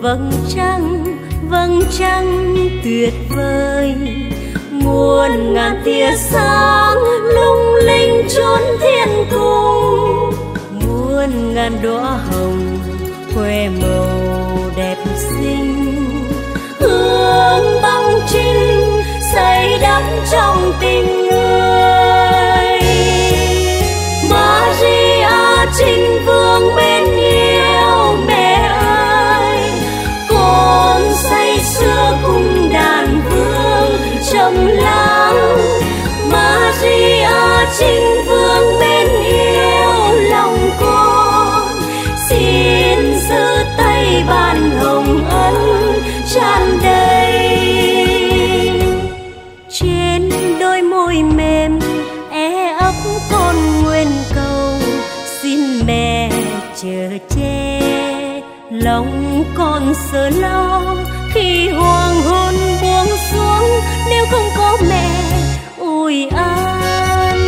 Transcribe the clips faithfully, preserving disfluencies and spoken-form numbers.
vầng trăng, vầng trăng tuyệt vời, muôn ngàn tia sáng lung linh chốn thiên cung, muôn ngàn đóa hồng khoe màu đẹp xinh, hương băng trinh say đắm trong tình người. Maria Trinh Vương bên yêu mẹ ơi, con say sưa cùng đàn vương trầm lắng. Maria Trinh Vương bên yêu lòng con, xin giữ tay ban hồng ân tràn đầy. Trên đôi môi mềm e ấp con nguyện cầu, xin mẹ chở che lòng con sợ lo khi hoàng hôn buông xuống, nếu không có mẹ ủi an.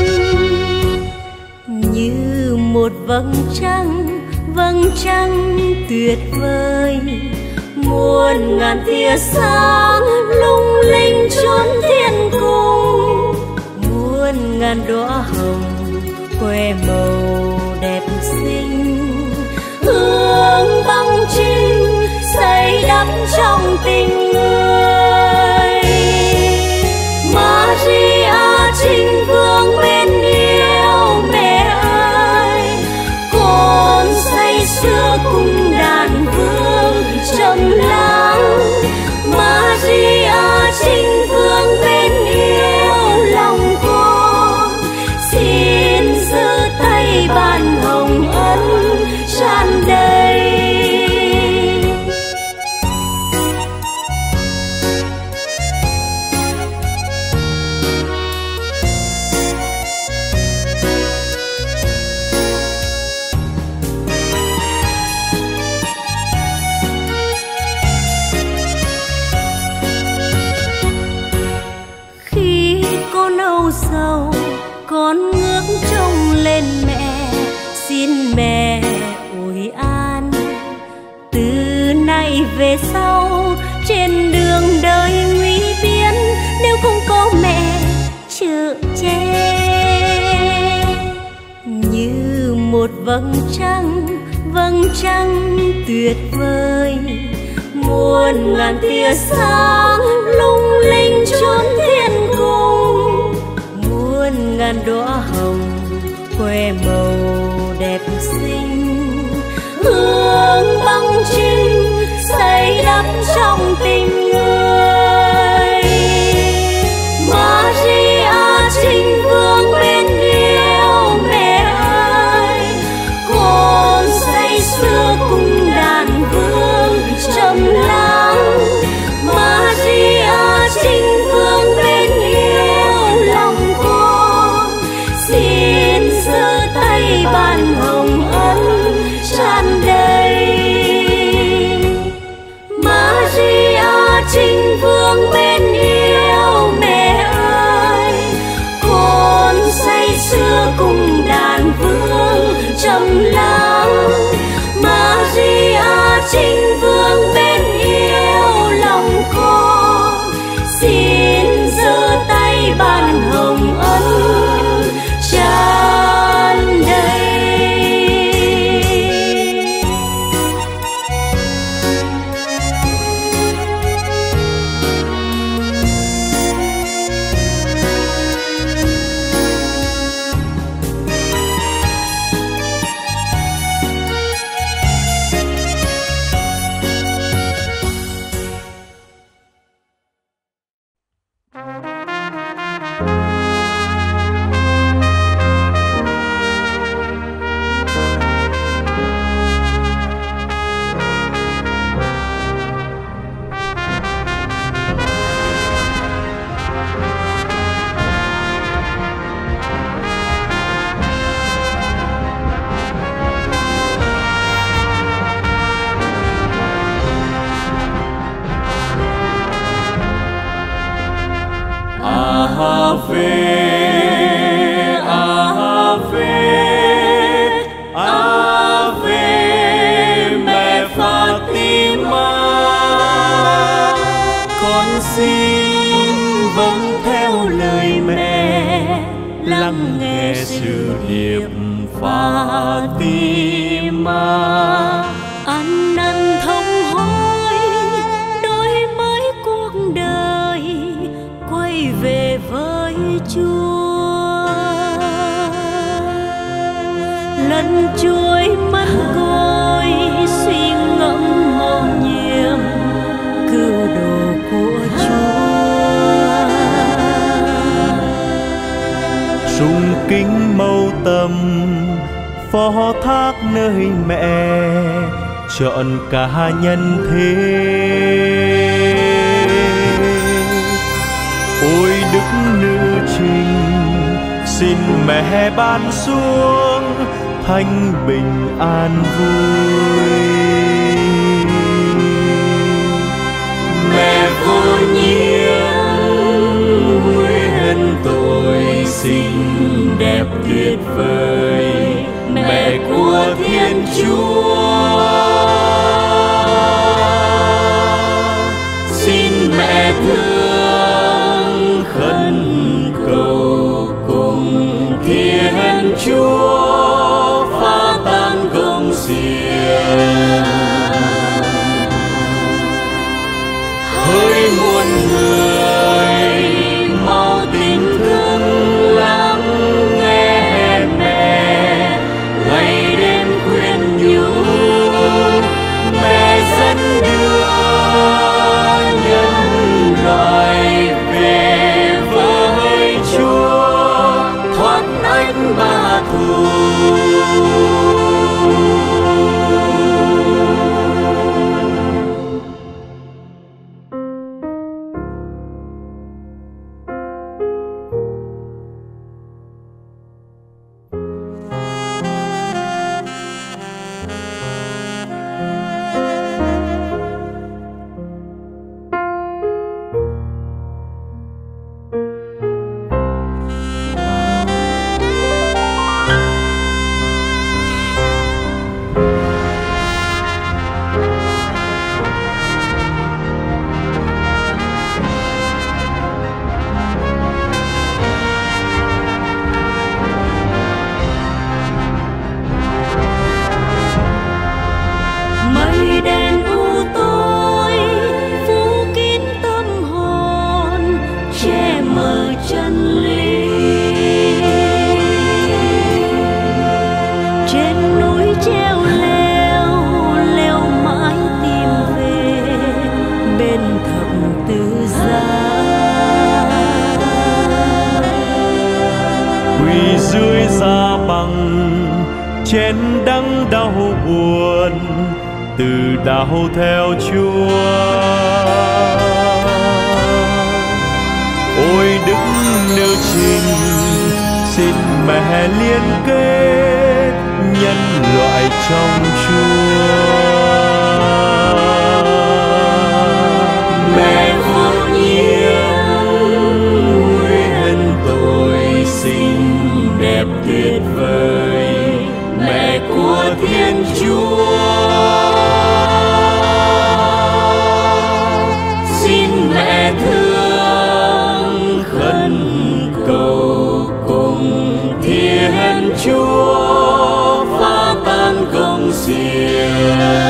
Như một vầng trăng, vầng trăng tuyệt vời, muôn ngàn tia sáng lung linh chốn thiên cung, muôn ngàn đóa hồng khoe màu đẹp xinh, hương băng trinh say đắm trong tình người. Maria Trinh Vương bên yêu mẹ ơi, con say sưa cùng đàn vương trầm lắng. Maria Trinh Vương bên yêu lòng con, xin giữ tay ban hồng ân tràn đầy. Khi con âu sầu, con ngước trông lên mẹ, xin mẹ ủi an. Từ nay về sau trên đường đời nguy biến, nếu không có mẹ chở che. Như một vầng trăng, vầng trăng tuyệt vời, muôn ngàn tia sáng lung linh chốn thiên cung, muôn ngàn đóa hồng khoe màu đẹp xinh, hương băng trinh say đắm trong tình người. Maria Trinh Vương bên yêu mẹ ơi, con say sưa cùng đàn vương trầm lắng. Maria Trinh Vương bên yêu lòng con, xin giữ tay ban hồng ân tràn đầy. Maria Trinh Vương bên yêu mẹ ơi, con say sưa cùng đàn vương trầm lắng. Maria Trinh Vương bên yêu lòng con, xin giữ tay ban hồng ân tràn đầy. Ave, Ave, mẹ Fatima. xin vâng theo lời mẹ, lắng nghe sự điệp Fatima. Ăn năn thống hối đổi mới cuộc đời, quay về với Chúa. Lần chuối mắt côi suy ngẫm mầu nhiệm cứu độ của Chúa. Sung kính mâu tâm phó thác nơi mẹ, chọn cả nhân thế. Ôi đức nữ trinh, xin mẹ ban xuống thanh bình an vui. Mẹ vô nhiễm nguyên tội xinh đẹp tuyệt vời, mẹ của Thiên Chúa. Xin mẹ thương khẩn cầu cùng Thiên Chúa phá tan gông xiềng. Hỡi muôn người mau tình thương lắng nghe mẹ, ngày đêm khuyên nhủ mẹ dẫn đưa nhân loại về với Chúa, thoát ách ba thù. Dưới da bằng trên đắng đau buồn, từ đau theo Chúa. Ôi đức nữ trinh, xin mẹ liên kết nhân loại trong Chúa. Mẹ vô nhiễm nguyên tội xinh đẹp tuyệt vời, mẹ của Thiên Chúa. Xin mẹ thương khẩn cầu cùng Thiên Chúa phá tan gông xiềng.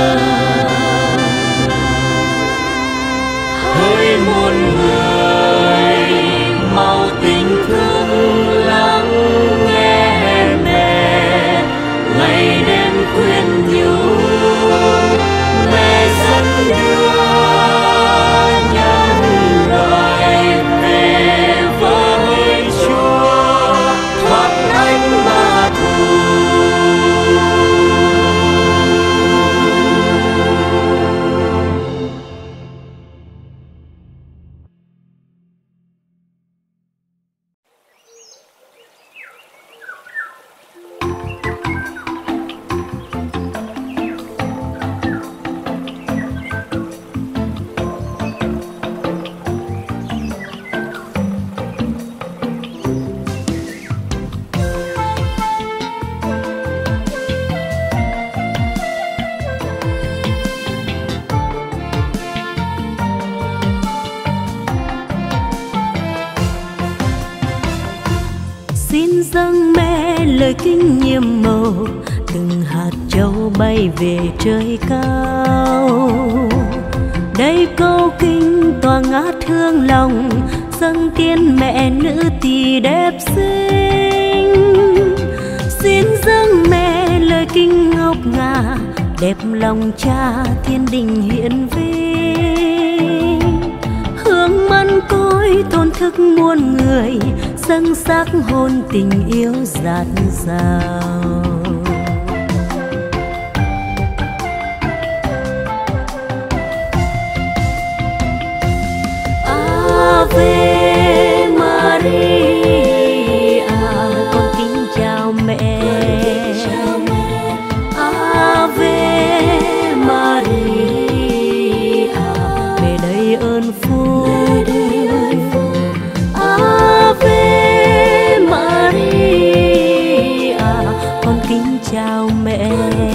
dâng mẹ lời kinh nhiệm màu, từng hạt châu bay về trời cao. Đây câu kinh tỏa ngát thương lòng, dâng tiên mẹ nữ tỳ đẹp xinh. Xin dâng mẹ lời kinh ngọc ngà, đẹp lòng cha thiên đình hiển vinh. Hương mân côi tôn thức muôn người, dâng sắc hồn tình yêu dạt dào. Ave Maria, con kính chào mẹ. Ave Maria, mẹ đầy ơn phúc. Ave Maria, con kính chào mẹ.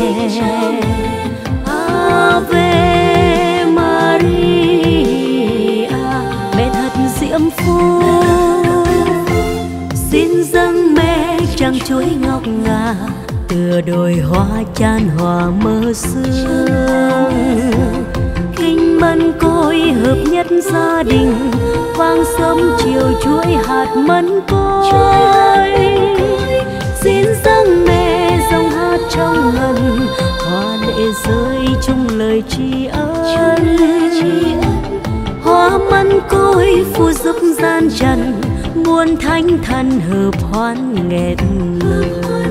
Ave Maria, mẹ thật diễm phúc. Xin dâng mẹ trăng chuối ngọc ngà, tựa đồi hoa chan hòa mơ sương. Kinh mân côi hợp nhất gia đình, vang sớm chiều chuỗi hạt mân côi. Xin dâng mẹ dòng hát trong ngân, hoa lệ rơi chung lời tri ân. Hoa mân côi phù giúp gian trần, muôn thánh thần hợp hoan nghẹn lời.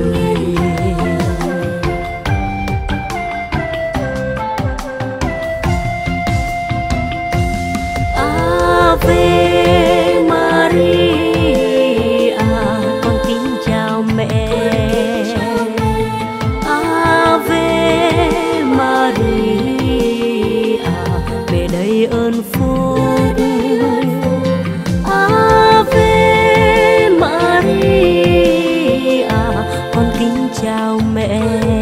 Ave Maria, con kính chào mẹ. Ave Maria, mẹ đầy ơn phúc. Ave Maria, con kính chào mẹ.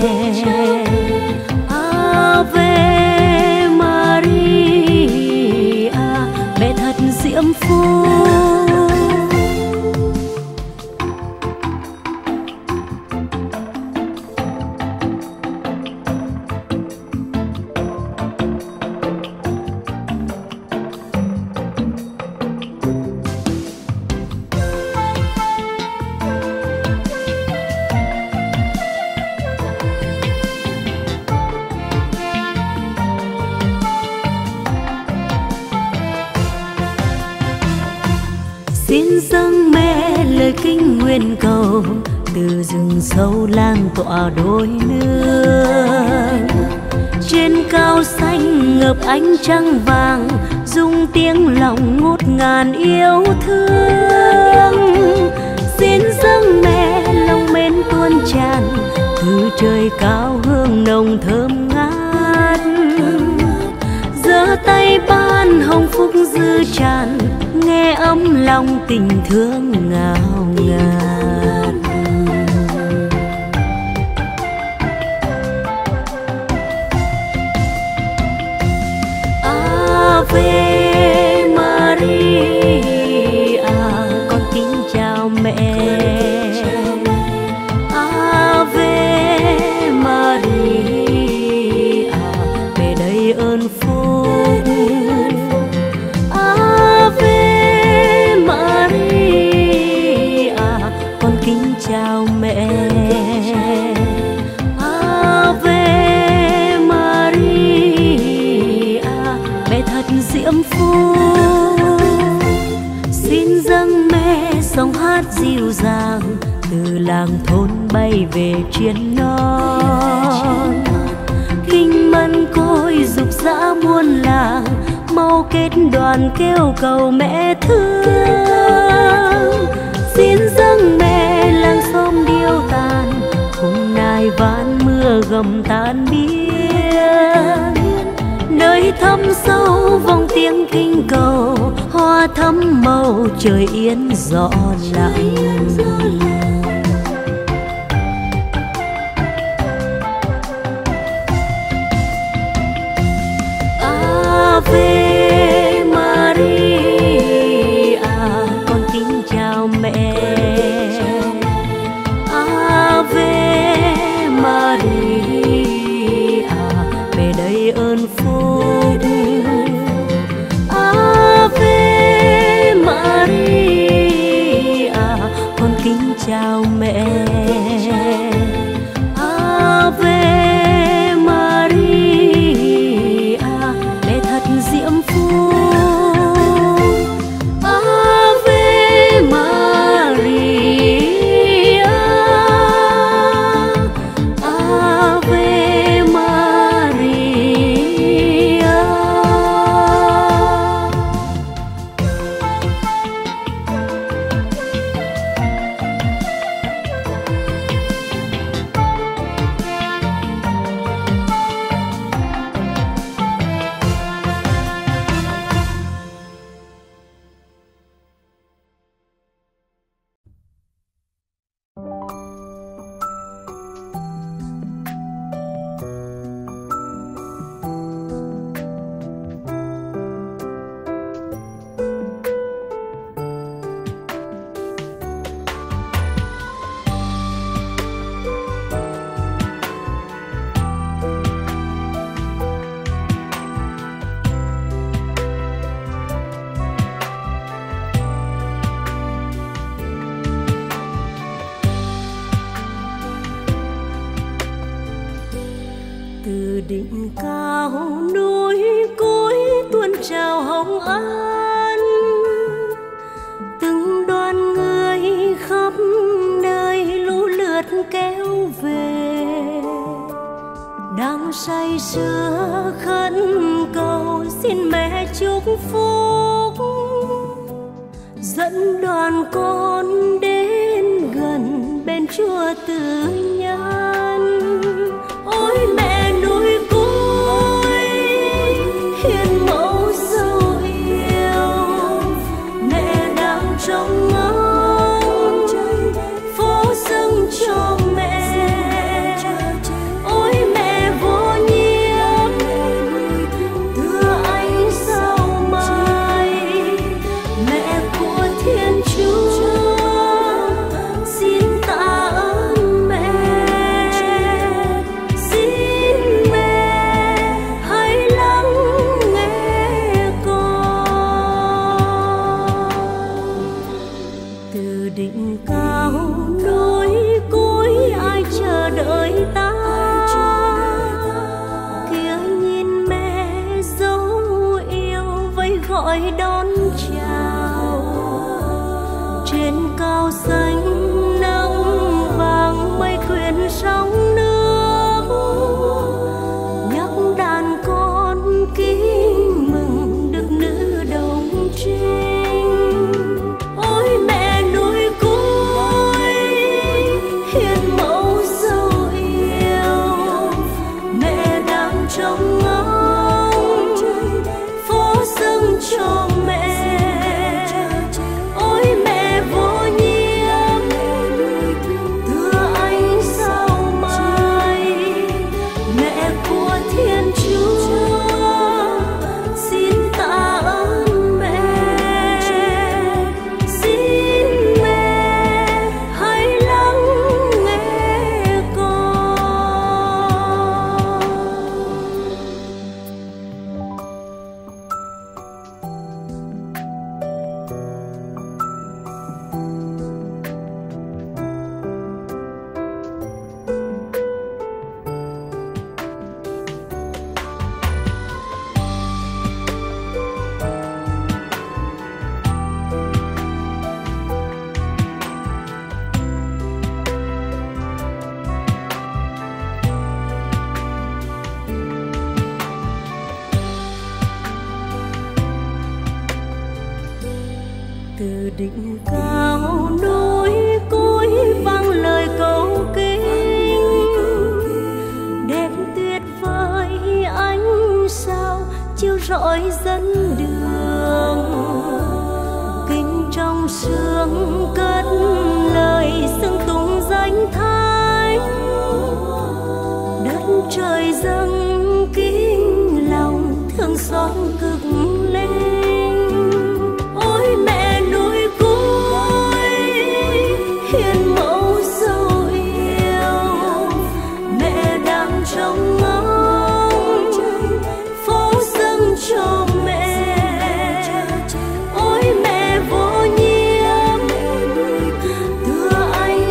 Ave Maria, mẹ thật diễm phúc. Xin dâng mẹ lời kinh nguyện cầu, từ rừng sâu lan tỏa đôi nương. Trên cao xanh ngập ánh trăng vàng, dung tiếng lòng ngút ngàn yêu thương. Xin dâng mẹ lòng mến tuôn tràn, từ trời cao hương nồng thơm ngát. Giơ tay ban hồng phúc dư tràn, nghe ấm lòng tình thương ngào ngạt. Ave Maria, con kính chào mẹ. Ave Maria, mẹ đầy ơn phúc. Ave Maria, con kính chào mẹ. Ave Maria, mẹ thật diễm phúc. Xin dâng mẹ dòng hát dịu dàng, từ làng thôn bay về chiến non. Kinh mân côi dục dã muôn làng, mau kết đoàn kêu cầu mẹ thương. Xin dâng mẹ làng xóm điêu tàn, hôm nay ván mưa gầm tan biến. Nơi thâm sâu vòng tiếng kinh cầu, hoa thắm màu trời yên gió lặng. Ave Maria, con kính chào mẹ. chào mẹ. Ave Maria, mẹ thật diễm phúc. Ave Maria, Ave Maria. Từ đỉnh cao núi cối tuôn trào hồng an, từng đoàn người khắp nơi lũ lượt kéo về, đang say sưa khấn cầu xin mẹ chúc phúc, dẫn đoàn con đến gần bên chùa Tử Nhân. Ôi mẹ núi cối hiền mẫu dấu yêu, mẹ đang trông ngóng phố dâng cho mẹ. Ôi mẹ vô nhiễm tựa ánh sao mai, mẹ của Thiên Chúa xin tạ ơn mẹ. Đỉnh cao núi cối ai chờ đợi ta, kia nhìn mẹ dấu yêu vẫy gọi đón chào. Trên cao xanh nắng vàng mây quyện sóng nước, nhắc đàn con kính mừng được nữ đồng trinh. Ôi mẹ núi cối hiền mẫu dấu yêu, mẹ đang trông ngóng phố dâng cho mẹ. Ôi mẹ vô nhiễm tựa ánh sao mai, mẹ của Thiên Chúa xin tạ ơn mẹ. Từ đỉnh cao núi cối vang lời cầu kính, đẹp tuyệt vời ánh sao chiếu rọi dẫn đường. Kinh trong sương cất lời xưng tụng danh Thánh, đất trời dâng kính lòng thương xót cực lên. Ôi mẹ núi cối hiền mẫu dấu yêu, mẹ đang trông ngóng phố dâng cho mẹ. Ôi mẹ vô nhiễm tựa ánh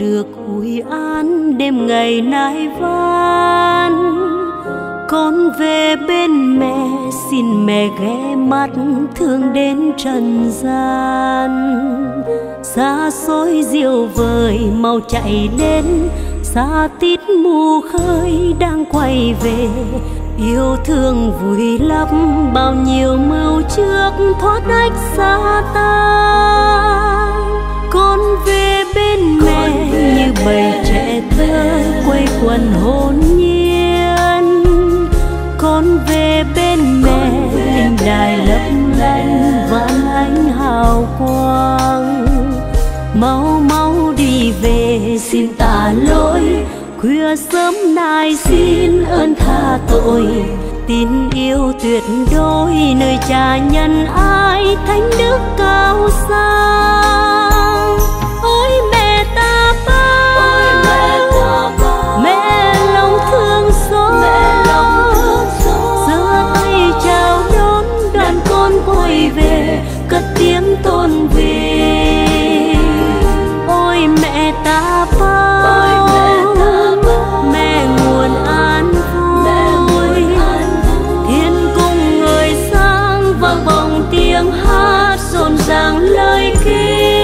được ủi an đêm ngày nai van. Con về bên mẹ xin mẹ ghé mắt thương đến trần gian. Xa xôi diệu vời mau chạy đến, xa tít mù khơi đang quay về. Yêu thương vui lắm bao nhiêu mưu trước thoát ách xa ta. Con về bên mẹ như bầy trẻ thơ quây quần hồn nhiên. Con về bên mẹ linh đài lấp lánh vạn ánh hào quang. Mau mau đi về xin tạ lỗi, khuya sớm nay xin ơn tha tội. Tin yêu tuyệt đối nơi cha nhân ai thánh đức cao sang. Ôi mẹ ta bao, mẹ lòng thương xót, giơ tay chào đón đoàn con quay về cất tiếng tôn vinh. Ôi mẹ ta bao, mẹ nguồn an vui, thiên cung người sang vang vọng tiếng hát rộn ràng lời kinh.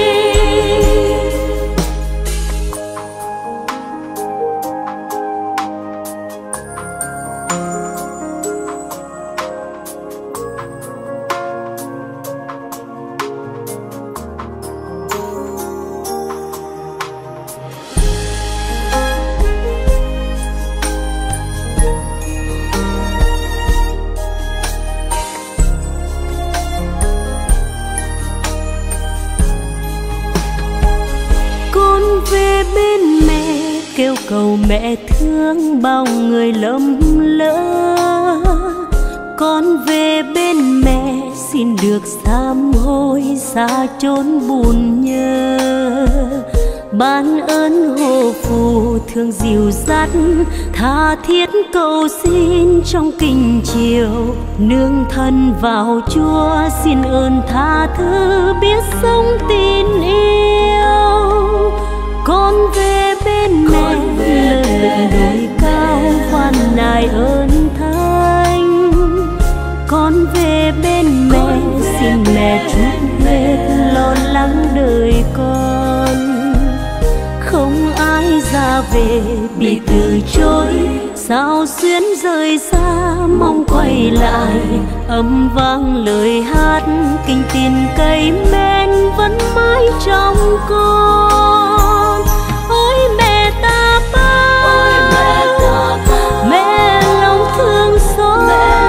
Về bên mẹ kêu cầu mẹ thương bao người lầm lỡ. Con về bên mẹ xin được sám hối xa chốn buồn nhớ. Ban ơn hộ phù thương dìu dắt, tha thiết cầu xin trong kinh chiều. Nương thân vào Chúa xin ơn tha thứ biết sống tin yêu. Con về bên mẹ lơ lửng đồi cao khoan nài ơn thánh. Con về bên mẹ xin mẹ trút hết lo lắng đời con. Không ai ra về bị từ chối, sao xuyến rời xa mong quay lại. Âm vang lời hát kinh tin cây men vẫn mãi trong con. Ôi mẹ ta bao, mẹ lòng thương xót,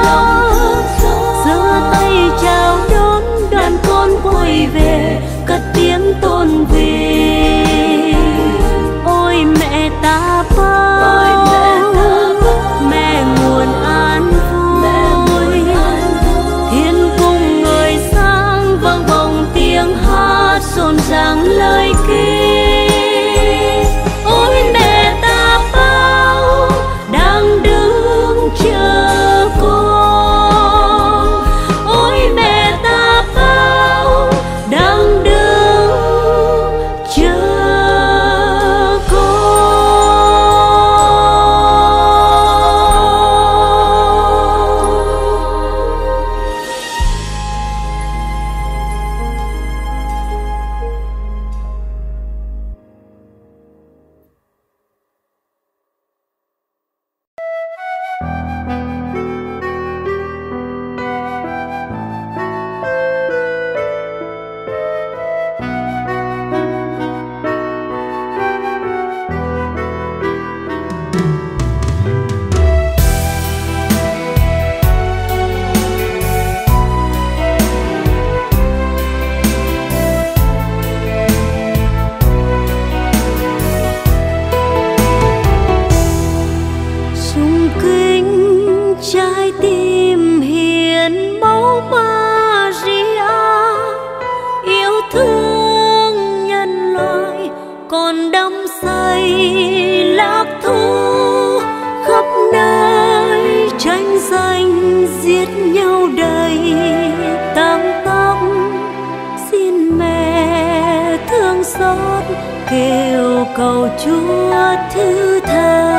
giơ tay chào đón đoàn con quay về cất tiếng tôn vinh. Ôi mẹ ta bao, mẹ nguồn an vui, thiên cung người sang vang vọng tiếng hát rộn ràng lời kinh. Ôi mẹ ta bao đang đứng chờ con. Ôi mẹ ta bao đang đứng chờ con. xót kêu cầu Chúa thứ tha.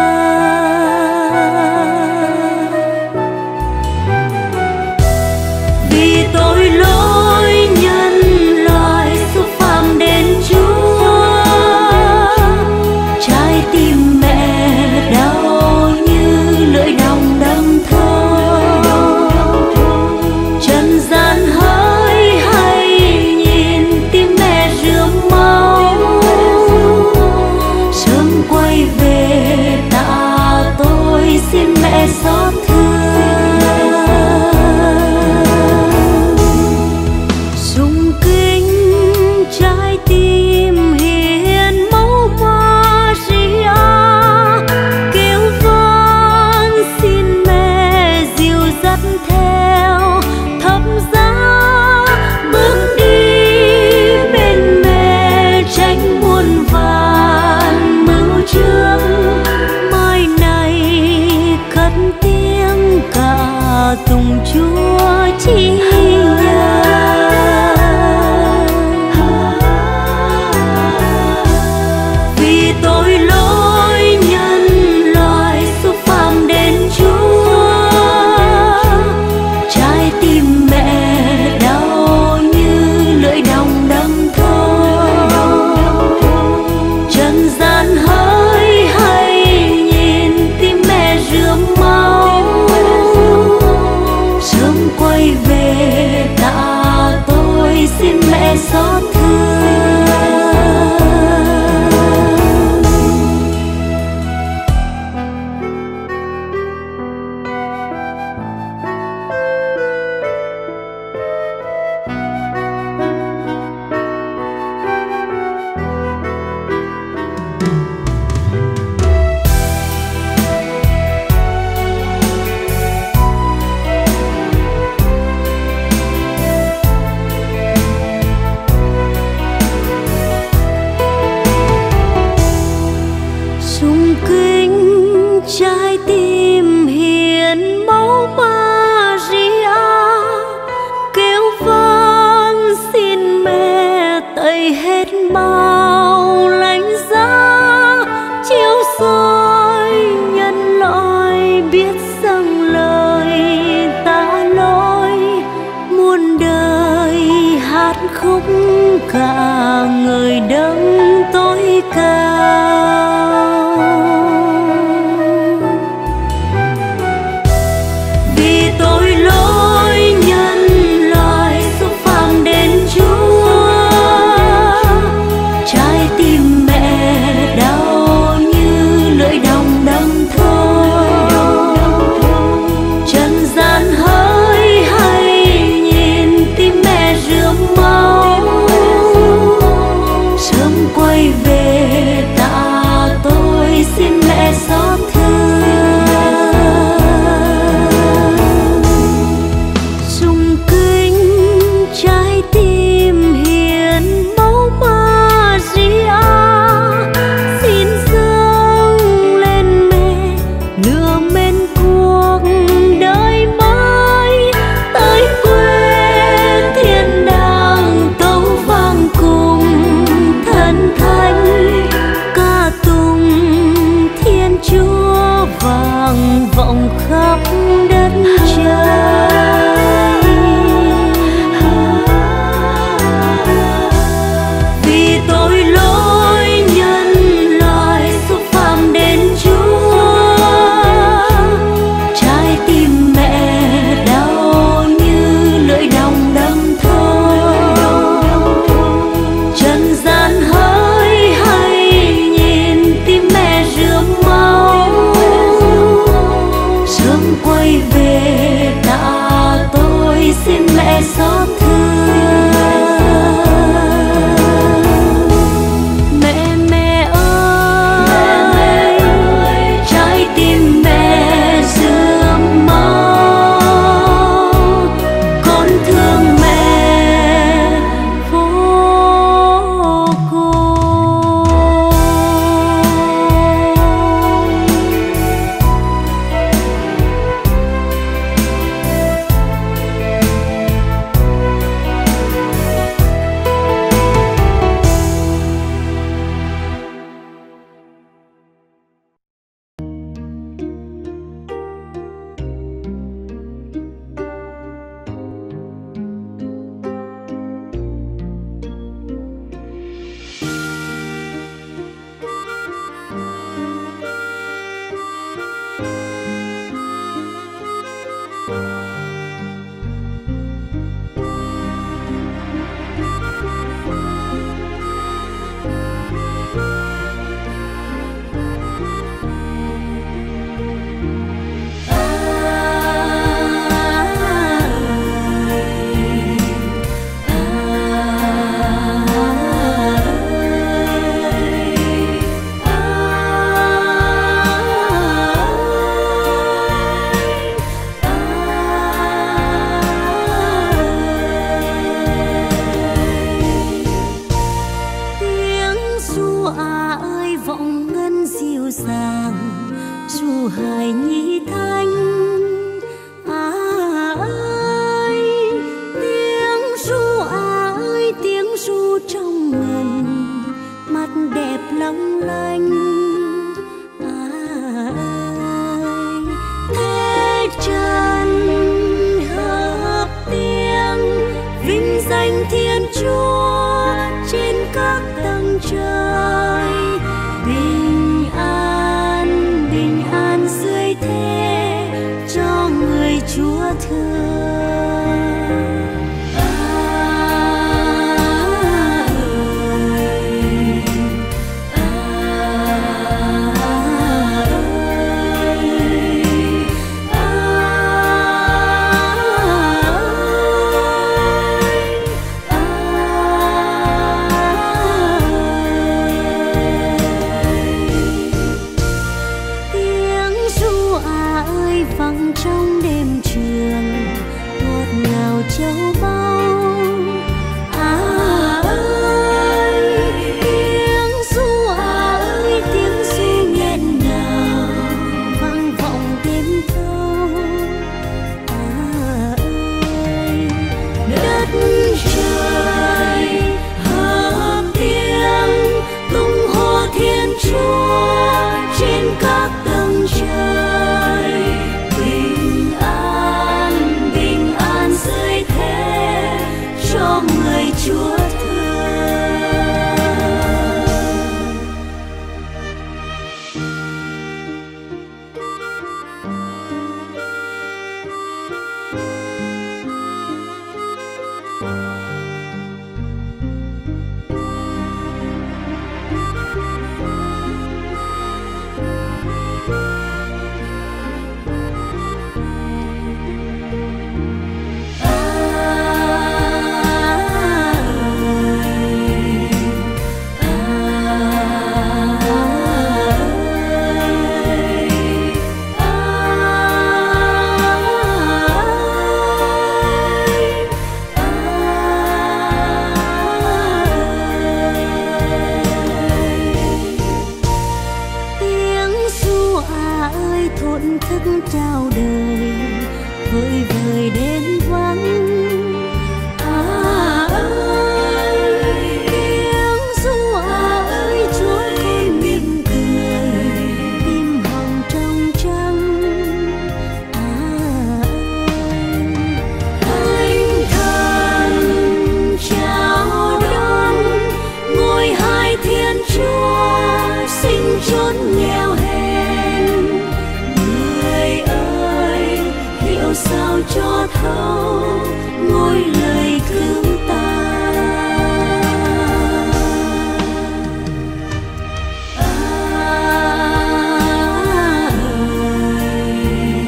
Vì tội lỗi nhân loại xúc phạm đến Chúa, trái tim mẹ đau như lưỡi đong đâm thâu. Trần gian hỡi hay nhìn tim mẹ rướm máu, sớm quay về tạ tôi xin mẹ xót thương. Sung kính trái tim hiến máu Maria, kêu van xin mẹ dìu dắt theo thập giá, bước đi bên mẹ tránh muôn vàn mưu trước. Mai này cất tiếng ca tùng Chúa chi nhờ. Vì tội lỗi nhân loại xúc phạm đến Chúa, trái tim mẹ đau như lưỡi đong đâm thâu. Trần gian hỡi hay nhìn tim mẹ rướm máu, sớm quay về tạ tôi xin mẹ xót thương. Sung kính trái tim hiến máu Maria, kêu van xin mẹ tẩy hết bao lạnh giá, chiếu soi nhân loại biết dâng lời tạ lỗi. Muôn đời hát khúc cả người đấng tối cao. Vì tội lỗi nhân loại xúc phạm đến Chúa, trái tim mẹ đau như lưỡi đong đâm thâu. Trần gian hỡi hay nhìn tim mẹ rướm máu, sớm quay về tạ ràng ru hài nhi thanh. À ơi tiếng ru, à ơi tiếng ru trong ngần, mắt đẹp long lanh. À ơi thế trần hợp tiếng vinh danh Thiên Chúa trên các tầng trời. Bình an, bình an dưới thế cho người Chúa thương. Chúa trao đời vơi vời đến vắng. À ơi tiếng ru, à ơi Chúa con mỉm cười tim hồng trong trăng. À ơi thánh thần chào đón ngôi hai Thiên Chúa sinh chốn nghèo hèn. Sao cho thấu ngôi lời cứu ta. À ơi,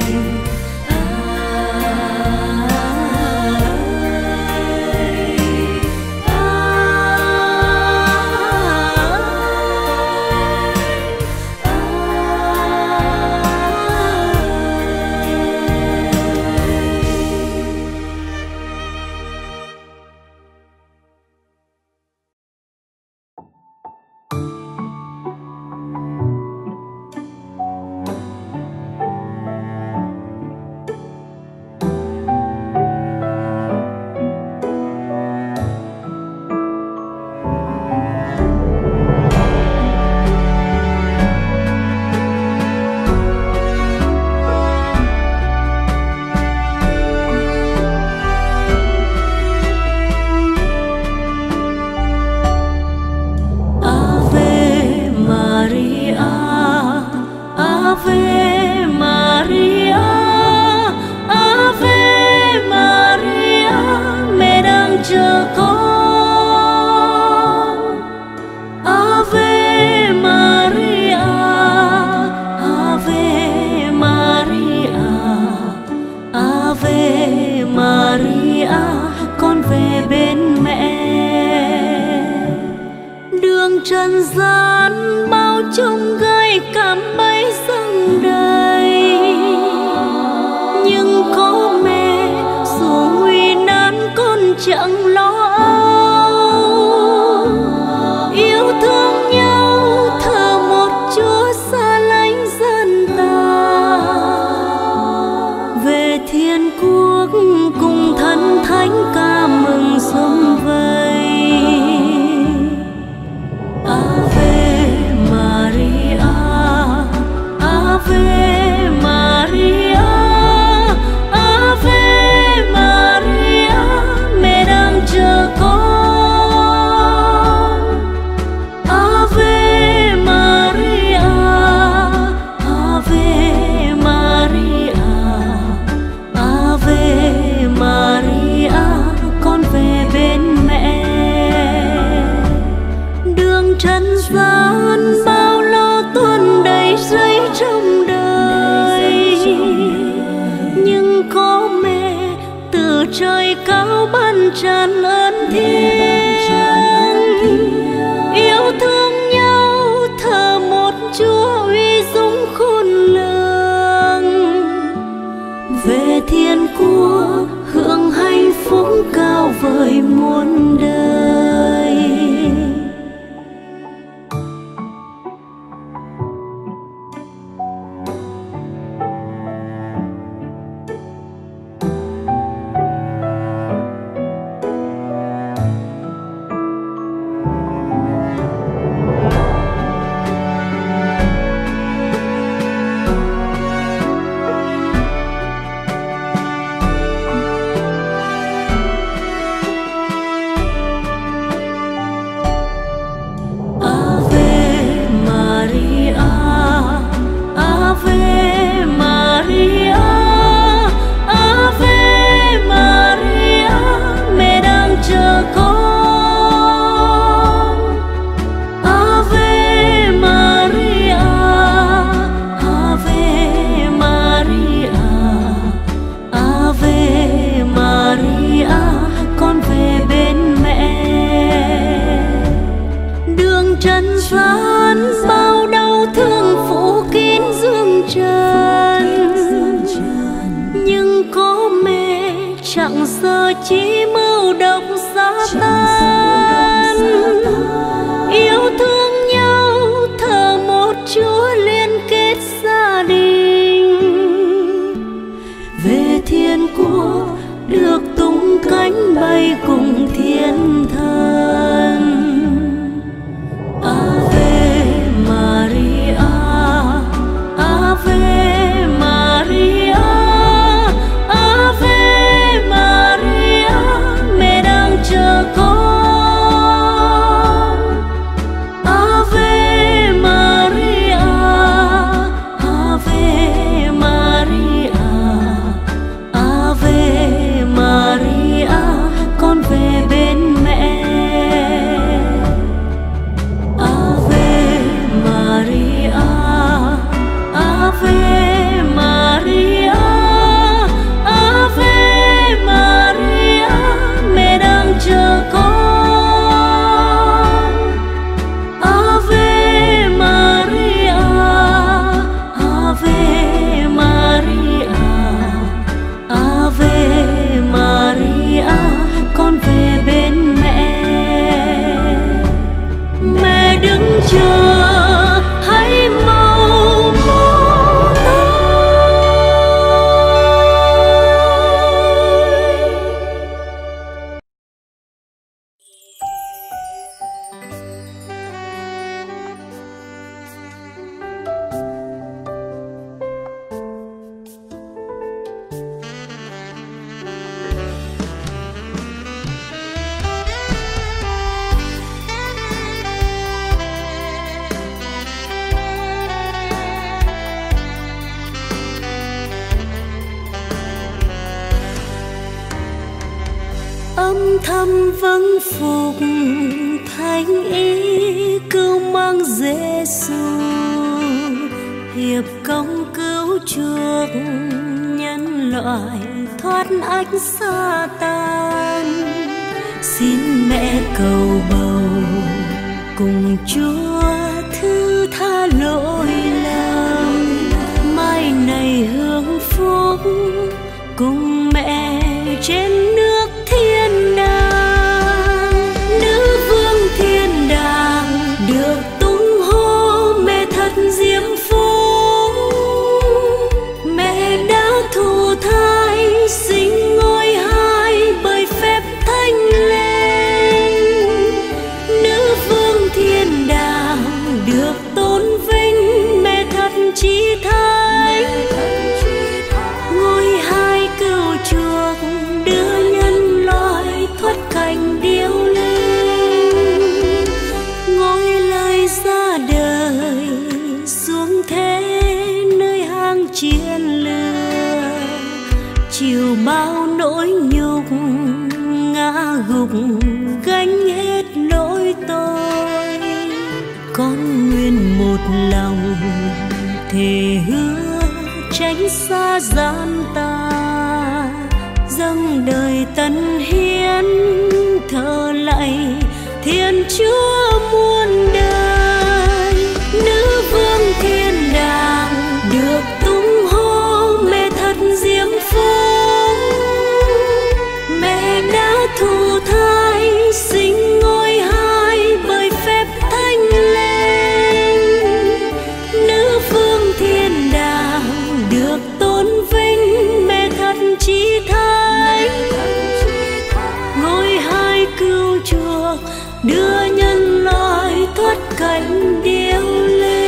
trần gian bao trông gai cảm bấy dâng đầy, nhưng có mẹ dù nguy nan con chẳng lo âu. Yêu thương nhau thờ một Chúa xa lạ gian bao lo tuôn đầy rẫy trong đời, nhưng có mẹ từ trời cao ban tràn ơn thiêng, yêu thương nhau thờ một Chúa uy dũng khôn lường. Về thiên quốc hưởng hạnh phúc cao vời muôn đời. Trần gian bao đau thương phủ kín dương trần, nhưng có mẹ chẳng sợ chí mưu độc sa tan. Yêu thương nhau thờ một Chúa liên kết gia đình. Về thiên quốc được tung cánh bay cùng thiên thần. Ave Maria, Ave Maria, Ave Maria, mẹ đang chờ con. Ave Maria, Ave Maria, Ave Maria, con về bên mẹ. Ave Maria, Ave Maria, mẹ đang chờ con. Ave Maria, Ave Maria, Ave Maria, con về bên mẹ. Mẹ đứng chờ hãy mau. Âm thầm vâng phục thánh ý cứu mang Giêsu, hiệp công cứu chuộc nhân loại thoát ách sa tan. Xin mẹ cầu bầu cùng Chúa thứ tha lỗi lầm, mai này hưởng phúc cùng mẹ trên nước thiên đàng. Nữ vương thiên đàng được tung hô mẹ thật diễm phúc. Mẹ đã thụ thai sinh ngôi hai bởi phép thánh linh. Nữ vương thiên đàng được tôn vinh mẹ thật chí thánh. Ngôi hai cứu chuộc đưa nhân loại thoát cảnh điêu linh. Ngôi lời ra đời xuống thế nơi hang chiến lừa, chịu bao nỗi nhục ngã gục gánh hết lỗi tôi. Con nguyện một lòng thề hứa tránh xa gian ta, dâng đời tận hiến thờ lạy Thiên Chúa muôn đời. Nữ vương thiên đàng được tung hô mẹ thật diễm phúc, mẹ đã thụ thai sinh ngôi hai bởi phép thánh linh. Nữ vương thiên đàng được tôn vinh mẹ thật chí thánh, ngôi hai cứu chuộc đưa nhân loại thoát cảnh điêu linh.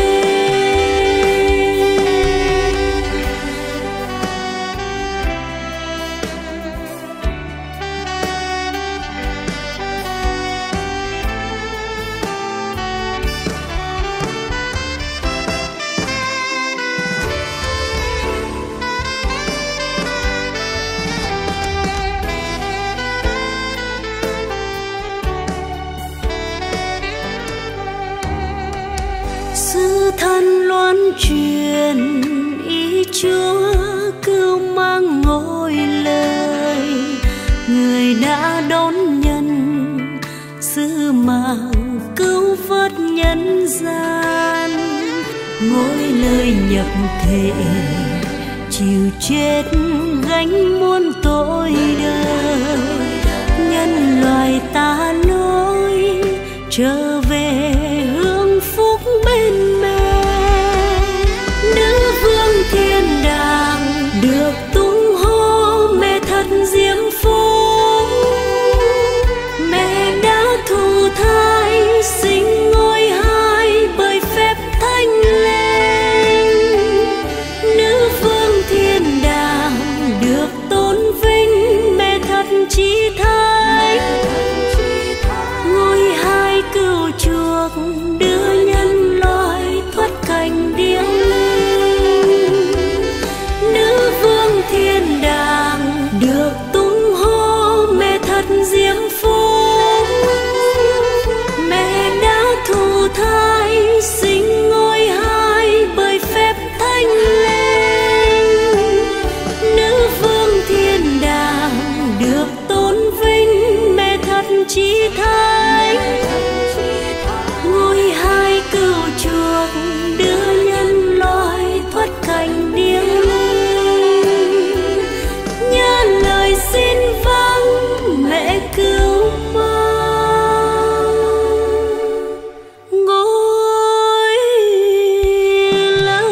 Sư thân loan truyền ý Chúa cứu mang ngôi lời, người đã đón nhận sứ mạng cứu vớt nhân gian. Ngôi lời nhập thể chịu chết gánh muôn tội đời, nhân loại ta lối trở về hưởng phúc bên mẹ. Nữ vương thiên đàng được tung hô mẹ thật diễm phúc, mẹ đã thụ thai sinh ngôi hai bởi phép thánh linh. Nữ vương thiên đàng được tôn vinh mẹ thật chí thánh, ngôi hai cứu chuộc đưa nhân loại thoát cảnh điêu linh. Nữ vương thiên đàng được tung hô mẹ thật diễm phúc, mẹ đã thụ thai sinh ngôi hai bởi phép thánh linh. Nữ vương thiên đàng được tôn vinh mẹ thật chí thánh, ngôi hai cứu chuộc đưa nhân loại thoát cảnh điêu linh. Nhớ lời xin vâng mẹ cứu mang ngôi lời.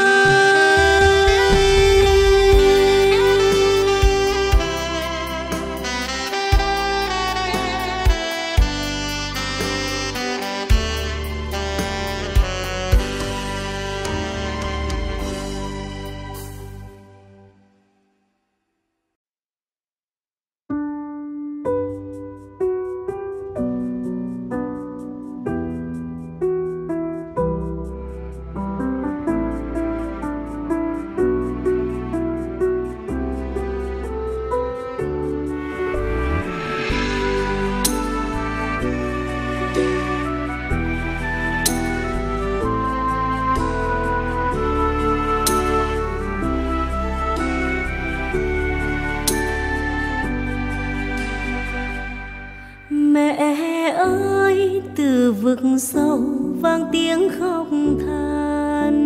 Mẹ ơi, từ vực sâu vang tiếng khóc than,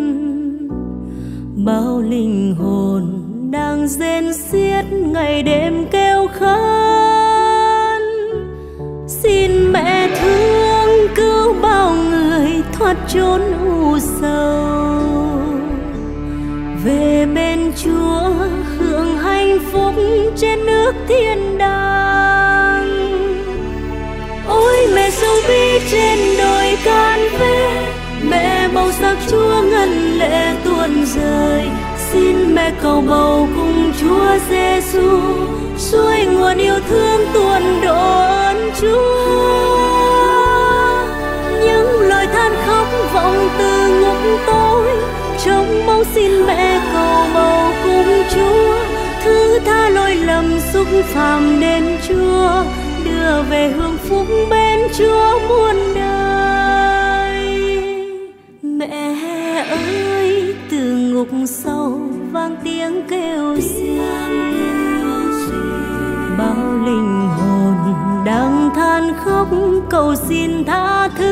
bao linh hồn đang rên xiết ngày đêm kêu khấn. Xin mẹ thương cứu bao người thoát chốn u sầu, về bên Chúa hưởng hạnh phúc trên nước thiên đàng. Ôi mẹ sâu bí trên đồi can vê, mẹ bầu sắc Chúa ngân lệ tuôn rơi. Xin mẹ cầu bầu cùng Chúa Giêsu, suối nguồn yêu thương tuôn đổ ơn Chúa. Những lời than khóc vọng từ ngục tối, trông mong xin mẹ cầu bầu cùng Chúa, thứ tha lỗi lầm xúc phạm đến Chúa, đưa về hưởng phúc bên Chúa muôn đời. gục sâu vang tiếng kêu xin. Bao linh hồn đang than khóc cầu xin tha thứ.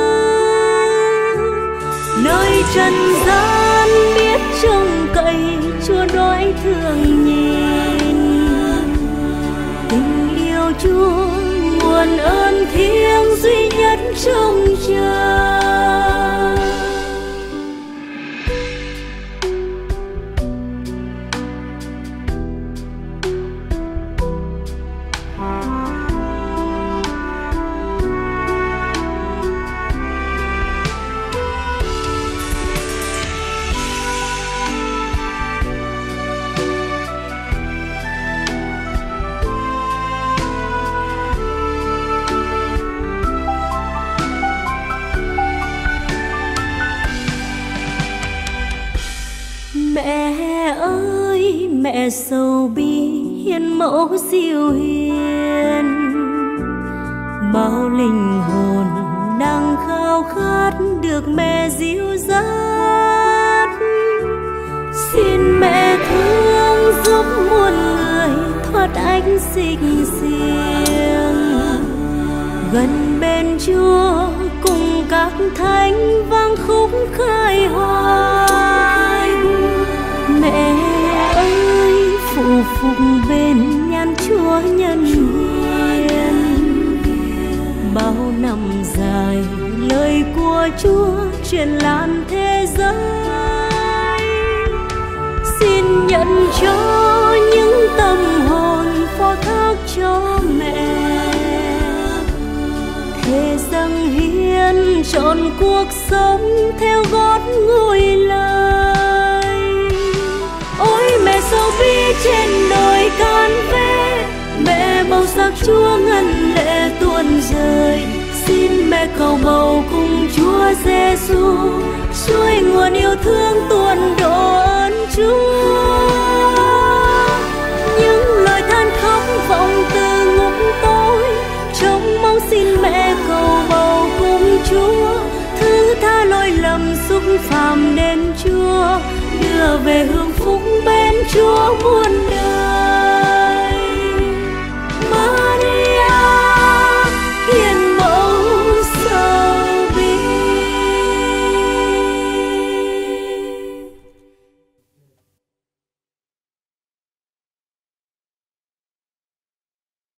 Nơi trần gian biết trông cậy Chúa đói thương nhìn. Tình yêu Chúa nguồn ơn thiêng duy nhất trông chờ. Mẹ ơi, mẹ sầu bi hiền mẫu dịu hiền. Bao linh hồn đang khao khát được mẹ dịu dắt. Xin mẹ thương giúp muôn người thoát ánh dịch riêng. Gần bên Chúa cùng các thánh vang khúc khai hoài. Mẹ ơi, phụ phục bên nhan Chúa nhân hiền. Bao năm dài lời của Chúa truyền lan thế giới. Xin nhận cho những tâm hồn phó thác cho mẹ. Thề dâng hiến trọn cuộc sống theo gót ngôi lời. Ôi mẹ sầu bi trên đồi can vê, mẹ bầu sắc Chúa ngân lệ tuôn rơi. Xin mẹ cầu bầu cùng Chúa Giêsu, suối nguồn yêu thương tuôn đổ ơn Chúa.